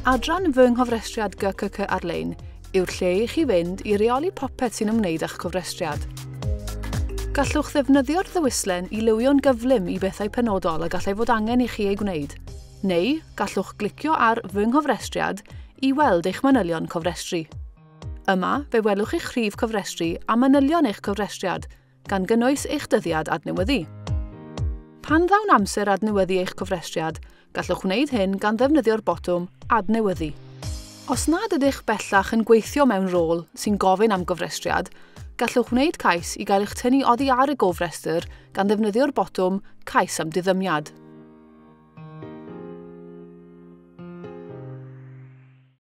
Adran fy nghofrestriad GGCarlein yw'r lle i chi fynd i reoli popeth sy'n ymwneud â'ch cofrestriad. Gallwch ddefnyddio'r ddewislen i lywio'n gyflym i bethau penodol a gallai fod angen i chi ei gwneud. Neu gallwch glicio ar fy nghofrestriad i weld eich manylion cofrestru. Yma fe welwch eich rhif cofrestru a manylion eich cofrestriad, gan gynnwys eich dyddiad adnewyddu. Pan ddawn amser adnewyddu eich cofrestriad, gallwch wneud hyn gan ddefnyddio'r botwm Adnewyddu. Os nad ydych bellach yn gweithio mewn rôl sy'n gofyn am gofrestriad, gallwch wneud cais i gael eich tynnu oddi ar y gofrestr gan ddefnyddio'r botwm Cais am diddymiad.